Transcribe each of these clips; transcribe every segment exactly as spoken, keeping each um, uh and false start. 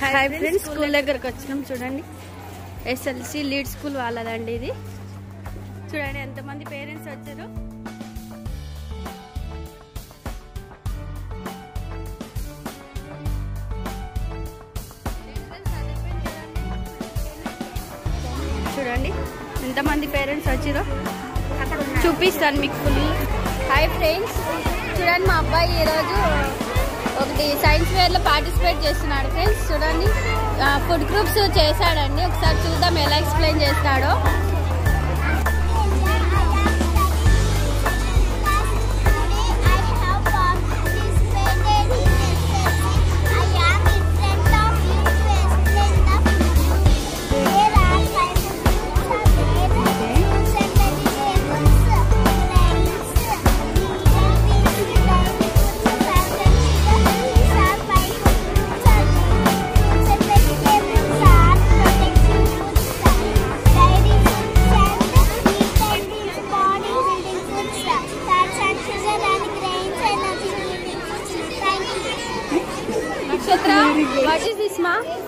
Hi friends, school దగ్గరకు వచ్చినాం. చూడండి, ఎస్ఎల్సి లీడ్ స్కూల్ వాళ్ళదండి ఇది. చూడండి ఎంతమంది పేరెంట్స్ వచ్చారు. చూడండి ఎంతమంది పేరెంట్స్ వచ్చారో చూపిస్తాను మీకు ఫుల్. హాయ్ ఫ్రెండ్స్, చూడండి మా అబ్బాయి ఈరోజు ఒకటి సైన్స్ ఫేర్ లో పార్టిసిపేట్ చేస్తున్నాడు ఫ్రెండ్స్. చూడండి ఫుడ్ గ్రూప్స్ చేశాడండి. ఒకసారి చూద్దాం ఎలా ఎక్స్ప్లెయిన్ చేస్తాడో. What is this, ma?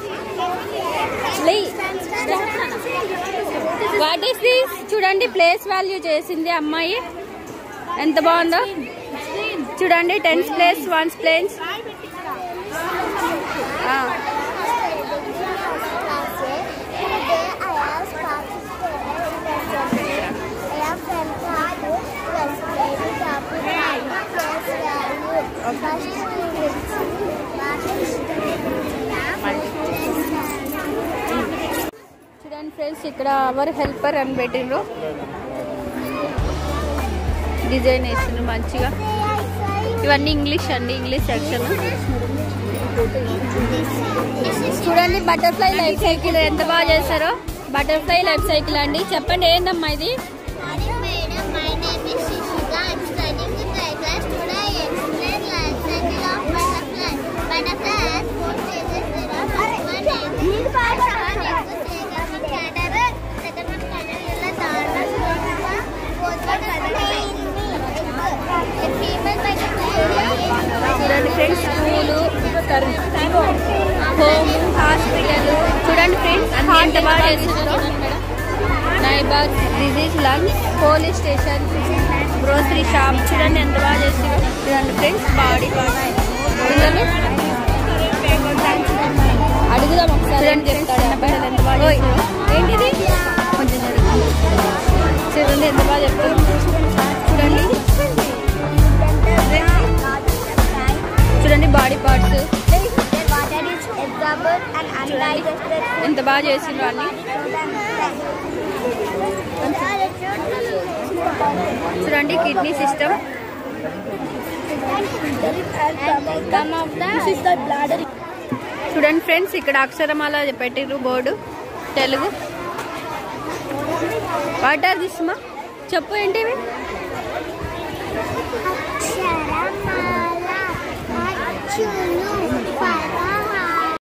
What is this? చూడండి ప్లేస్ వాల్యూ చేసింది అమ్మాయి, ఎంత బాగుందో చూడండి. Tens place ones planes. చూడండి ఫ్రెండ్స్, ఇక్కడ అవర్ హెల్పర్ అని పెట్టిండ్రు. డిజైన్ వేసిండ్రు మంచిగా. ఇవన్నీ ఇంగ్లీష్ అండి, ఇంగ్లీష్ సెక్షన్. చూడండి బటర్ఫ్లై లైఫ్ సైకిల్ ఎంత బాగా చేశారో. బటర్ఫ్లై లైఫ్ సైకిల్ అండి. చెప్పండి ఏందమ్మా ఇది? చూడండి ఫ్రెండ్స్, స్కూలు, హోమ్, హాస్పిటల్. చూడండి ఫ్రెండ్స్ ఎంత బాగా చేస్తున్నారు. Neighbour, disease lungs, police station, grocery shop. చూడండి ఎంత బాగా చేస్తున్నారు. చూడండి ఫ్రెండ్స్ బాడీ పిల్లలు అడుగుదాం ఒకసారి అని చెప్తాడు. పిల్లలు ఎంత బాగా ఏంటిది కొంచెం చూడండి ఎంత బాగా చెప్తారు. చూడండి చూడండి బాడీ పార్ట్స్ ఎంత బాగా చేసిండ్రు అన్ని. చూడండి కిడ్నీ సిస్టమ్. చూడండి ఫ్రెండ్స్ ఇక్కడ అక్షరమాల పెట్టిర్రు board Telugu. What are this మా? చెప్పు ఏంటివి? అక్షరమాల, అచ్చులు,